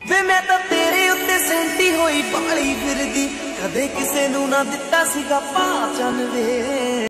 वे मैं तो तेरे उत्ते सेंटी होई बाली फिरदी, कदे किसे नू ना दिता सीगा पहचान वे।